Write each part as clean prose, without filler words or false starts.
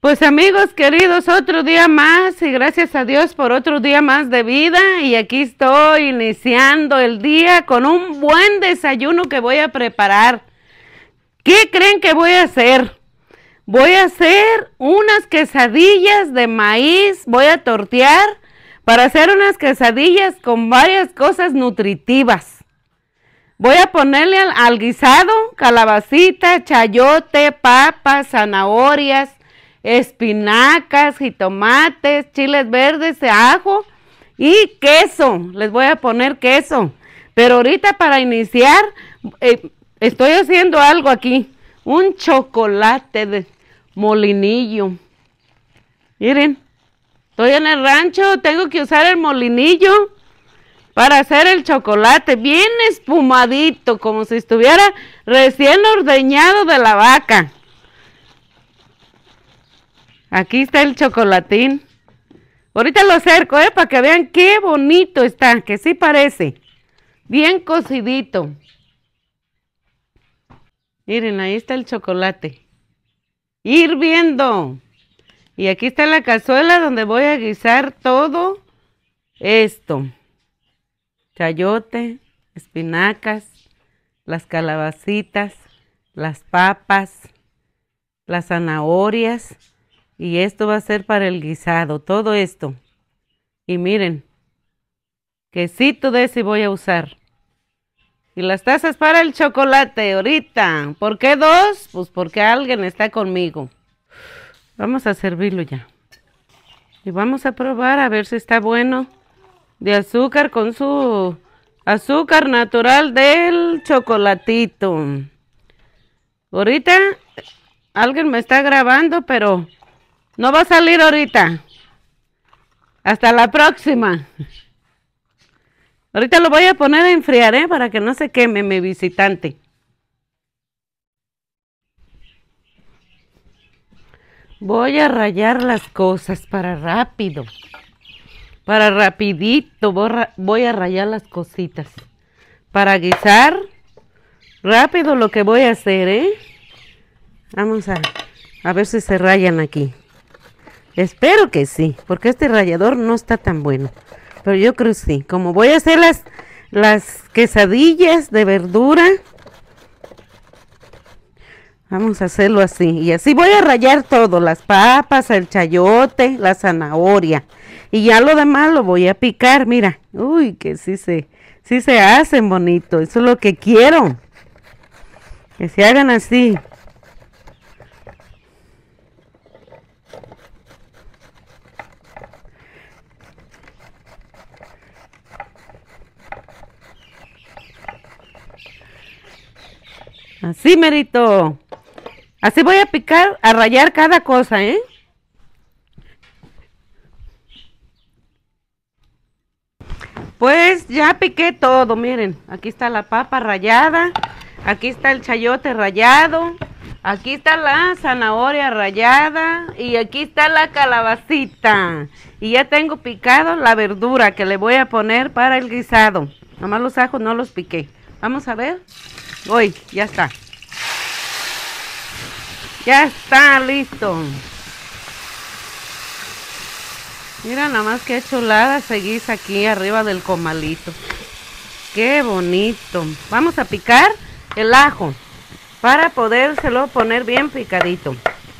Pues amigos queridos, otro día más y gracias a Dios por otro día más de vida y aquí estoy iniciando el día con un buen desayuno que voy a preparar. ¿Qué creen que voy a hacer? Voy a hacer unas quesadillas de maíz, voy a tortear para hacer unas quesadillas con varias cosas nutritivas. Voy a ponerle al guisado calabacita, chayote, papas, zanahorias, espinacas, jitomates, chiles verdes, ajo y queso. Les voy a poner queso. Pero ahorita para iniciar estoy haciendo algo aquí. Un chocolate de molinillo. Miren, estoy en el rancho, tengo que usar el molinillo para hacer el chocolate bien espumadito, como si estuviera recién ordeñado de la vaca. Aquí está el chocolatín. Ahorita lo acerco, para que vean qué bonito está, que sí parece. Bien cocidito. Miren, ahí está el chocolate. Hirviendo. Y aquí está la cazuela donde voy a guisar todo esto. Chayote, espinacas, las calabacitas, las papas, las zanahorias. Y esto va a ser para el guisado, todo esto. Y miren, quesito de ese voy a usar. Y las tazas para el chocolate ahorita. ¿Por qué dos? Pues porque alguien está conmigo. Vamos a servirlo ya. Y vamos a probar a ver si está bueno. De azúcar con su azúcar natural del chocolatito. Ahorita alguien me está grabando, pero no va a salir ahorita. Hasta la próxima. Ahorita lo voy a poner a enfriar, para que no se queme mi visitante. Voy a rallar las cosas para rápido. Para rapidito voy a rallar las cositas. Para guisar rápido lo que voy a hacer, Vamos a ver si se rayan aquí. Espero que sí, porque este rallador no está tan bueno. Pero yo creo que sí. Como voy a hacer las quesadillas de verdura, vamos a hacerlo así. Y así voy a rallar todo. Las papas, el chayote, la zanahoria. Y ya lo demás lo voy a picar, mira. Uy, que sí se hacen bonito. Eso es lo que quiero. Que se hagan así. Así, merito. Así voy a picar, a rallar cada cosa, Pues ya piqué todo, miren. Aquí está la papa rallada. Aquí está el chayote rallado. Aquí está la zanahoria rallada. Y aquí está la calabacita. Y ya tengo picado la verdura que le voy a poner para el guisado. Nomás los ajos no los piqué. Vamos a ver. Uy, ya está. Ya está listo. Mira nada más que chulada se guisa aquí arriba del comalito. Qué bonito. Vamos a picar el ajo para podérselo poner bien picadito.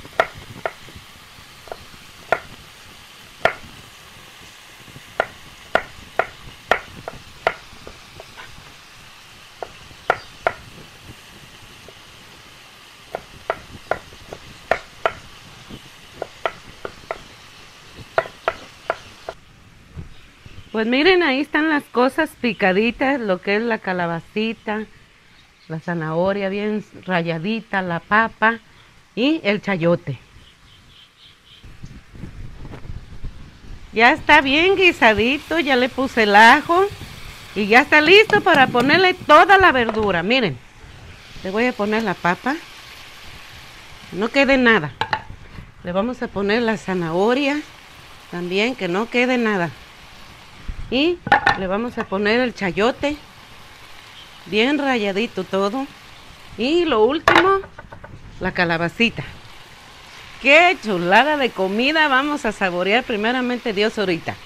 Pues miren, ahí están las cosas picaditas, lo que es la calabacita, la zanahoria bien ralladita, la papa y el chayote. Ya está bien guisadito, ya le puse el ajo y ya está listo para ponerle toda la verdura. Miren, le voy a poner la papa, no quede nada. Le vamos a poner la zanahoria también, que no quede nada. Y le vamos a poner el chayote, bien ralladito todo. Y lo último, la calabacita. qué chulada de comida vamos a saborear primeramente Dios ahorita.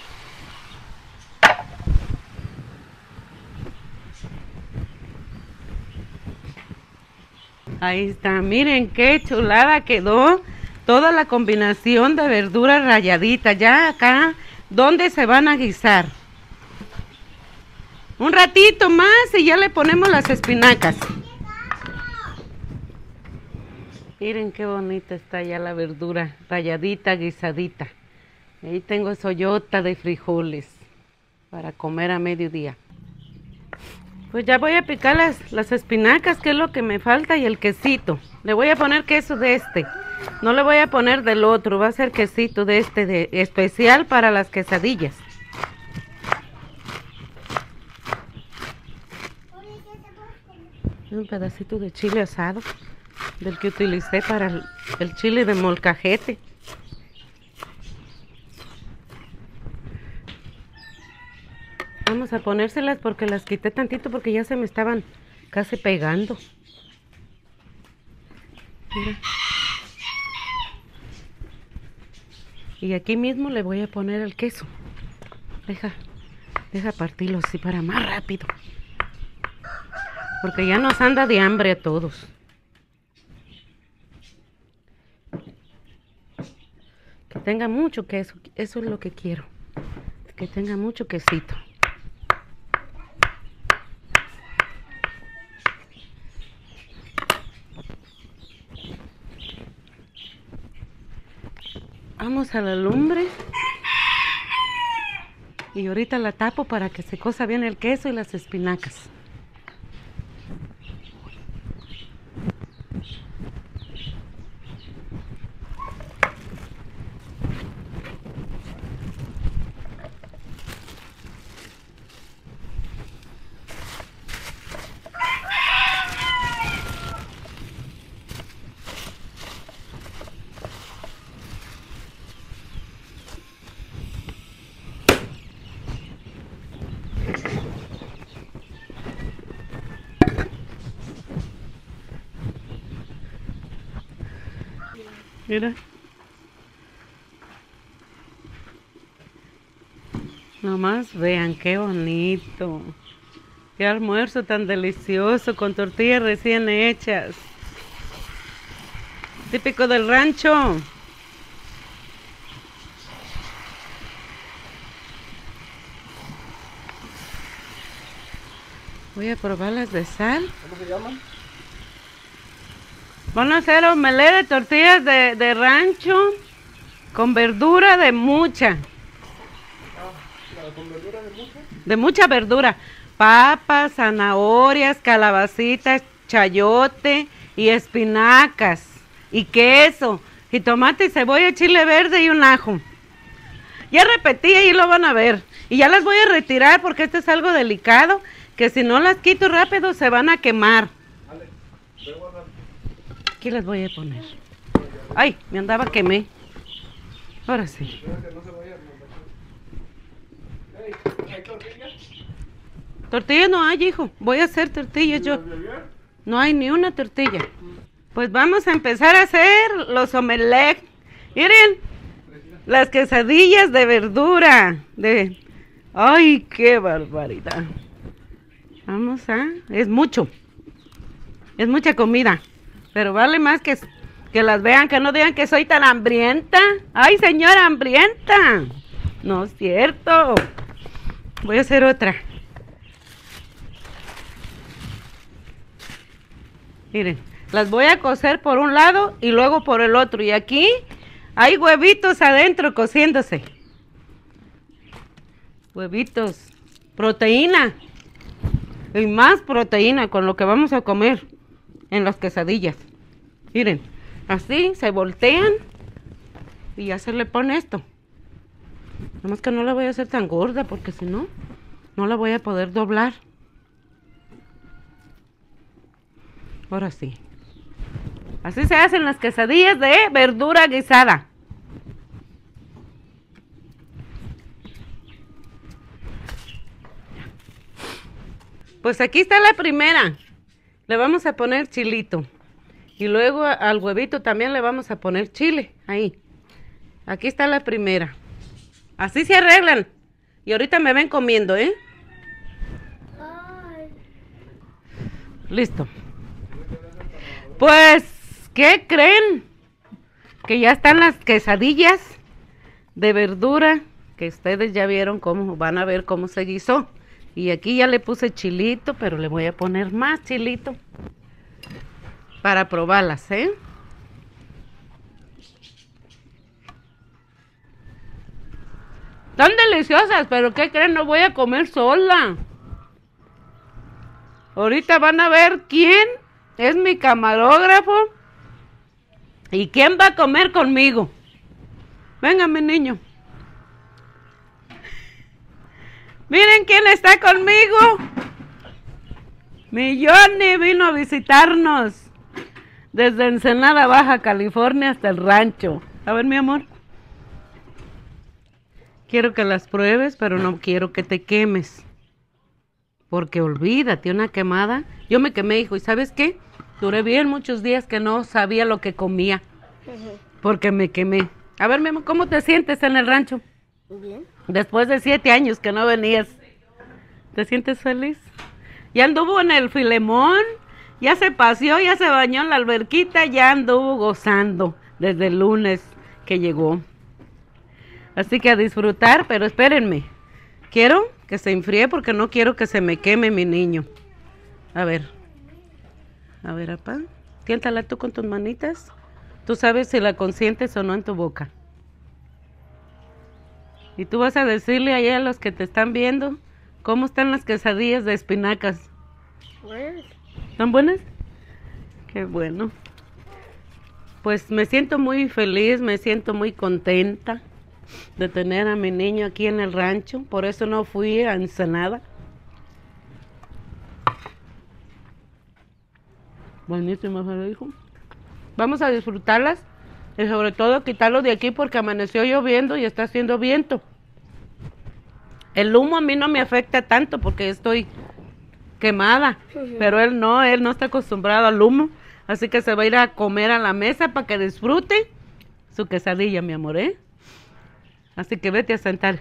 Ahí está, miren qué chulada quedó toda la combinación de verduras ralladitas. Ya acá, ¿dónde se van a guisar? Un ratito más y ya le ponemos las espinacas. Miren qué bonita está ya la verdura, ralladita, guisadita. Ahí tengo soyota de frijoles para comer a mediodía. Pues ya voy a picar las espinacas, que es lo que me falta, y el quesito. Le voy a poner queso de este. No le voy a poner del otro, va a ser quesito de este, especial para las quesadillas. Un pedacito de chile asado, del que utilicé para el chile de molcajete. Vamos a ponérselas porque las quité tantito porque ya se me estaban casi pegando. Mira. Y aquí mismo le voy a poner el queso. Deja partirlo así para más rápido. Porque ya nos anda de hambre a todos. Que tenga mucho queso, eso es lo que quiero. Que tenga mucho quesito. Vamos a la lumbre. Y ahorita la tapo para que se cosa bien el queso y las espinacas. Mira. Nomás vean qué bonito. Qué almuerzo tan delicioso con tortillas recién hechas. Típico del rancho. Voy a probarlas de sal. ¿Cómo se llaman? Van a hacer omelette de tortillas de rancho con verdura de mucha. ¿Con verdura de mucha? De mucha verdura. Papas, zanahorias, calabacitas, chayote y espinacas. Y queso, y tomate y cebolla, chile verde y un ajo. Ya repetí, ahí lo van a ver. Y ya las voy a retirar porque esto es algo delicado, que si no las quito rápido se van a quemar. Aquí las voy a poner. Ay, me andaba quemé. Ahora sí. Tortillas no hay, hijo. Voy a hacer tortillas yo. No hay ni una tortilla. Pues vamos a empezar a hacer los omelette. Miren, las quesadillas de verdura. Ay, qué barbaridad. Vamos a... Es mucho. Es mucha comida. Pero vale más que las vean, que no digan que soy tan hambrienta. Ay, señora hambrienta. No es cierto. Voy a hacer otra. Miren, las voy a cocer por un lado y luego por el otro. Y aquí hay huevitos adentro cociéndose. Huevitos. Proteína. Y más proteína con lo que vamos a comer en las quesadillas. Miren, así se voltean y ya se le pone esto. Nada más que no la voy a hacer tan gorda porque si no, no la voy a poder doblar. Ahora sí. Así se hacen las quesadillas de verdura guisada. Pues aquí está la primera. Le vamos a poner chilito. Y luego al huevito también le vamos a poner chile, ahí. Aquí está la primera. Así se arreglan. Y ahorita me ven comiendo, ¿eh? Listo. Pues, ¿qué creen? Que ya están las quesadillas de verdura, que ustedes ya vieron cómo, van a ver cómo se guisó. Y aquí ya le puse chilito, pero le voy a poner más chilito para probarlas, ¿eh? Están deliciosas, pero ¿qué creen? No voy a comer sola. Ahorita van a ver quién es mi camarógrafo y quién va a comer conmigo. Venga, mi niño. Miren quién está conmigo. Mi Johnny vino a visitarnos desde Ensenada, Baja California hasta el rancho. A ver, mi amor. Quiero que las pruebes, pero no quiero que te quemes. Porque olvídate, una quemada. Yo me quemé, hijo, ¿y sabes qué? Duré bien muchos días que no sabía lo que comía. Porque me quemé. A ver, mi amor, ¿cómo te sientes en el rancho? Bien. Después de 7 años que no venías. ¿Te sientes feliz? Ya anduvo en el Filemón, ya se paseó, ya se bañó en la alberquita, ya anduvo gozando desde el lunes que llegó. Así que a disfrutar, pero espérenme. Quiero que se enfríe porque no quiero que se me queme mi niño. A ver, apá. Tiéntala tú con tus manitas. Tú sabes si la consientes o no en tu boca. Y tú vas a decirle allá a los que te están viendo cómo están las quesadillas de espinacas. Bueno. ¿Están buenas? Qué bueno. Pues me siento muy feliz, me siento muy contenta de tener a mi niño aquí en el rancho. Por eso no fui a Ensenada. Buenísimo, se lo dijo. Vamos a disfrutarlas y sobre todo quitarlo de aquí porque amaneció lloviendo y está haciendo viento. El humo a mí no me afecta tanto porque estoy quemada, pero él no está acostumbrado al humo, así que se va a ir a comer a la mesa para que disfrute su quesadilla, mi amor, ¿eh? Así que vete a sentar.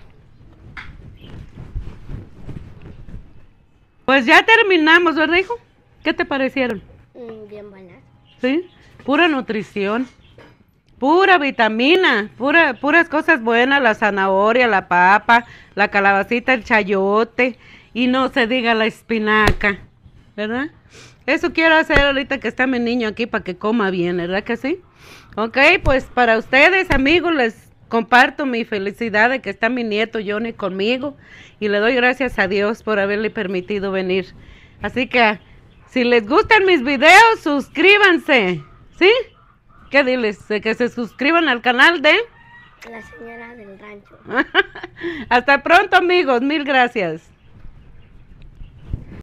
Pues ya terminamos, ¿verdad, hijo? ¿Qué te parecieron? Bien buenas. ¿Sí? Pura nutrición, pura vitamina, puras cosas buenas, la zanahoria, la papa, la calabacita, el chayote, y no se diga la espinaca, ¿verdad? Eso quiero hacer ahorita que está mi niño aquí para que coma bien, ¿verdad que sí? Ok, pues para ustedes, amigos, les comparto mi felicidad de que está mi nieto Johnny conmigo y le doy gracias a Dios por haberle permitido venir. Así que si les gustan mis videos, suscríbanse, ¿sí? ¿Qué diles? Que se suscriban al canal de La señora del rancho. Hasta pronto, amigos. Mil gracias.